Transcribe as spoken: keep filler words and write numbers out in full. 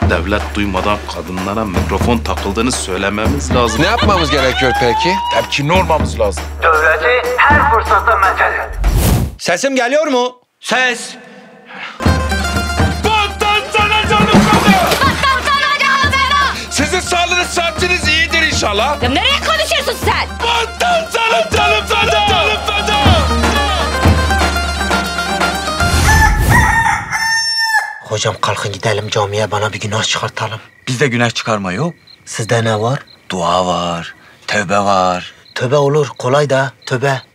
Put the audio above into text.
devlet duymadan kadınlara mikrofon takıldığını söylememiz lazım. Ne yapmamız gerekiyor peki? Temkinli olmamız lazım. Dövleti her fırsatta metheder. Sesim geliyor mu? Ses. Battan sana canım feda! Battan sana canım feda! Sizin sağlığınız saatiniz iyidir inşallah. Ya nereye konuşuyorsun sen? Battan sana canım feda! Canım feda! Hocam kalkın gidelim camiye, bana bir günah çıkartalım. Bizde güneş çıkarma yok. Sizde ne var? Dua var, tövbe var. Tövbe olur, kolay da tövbe.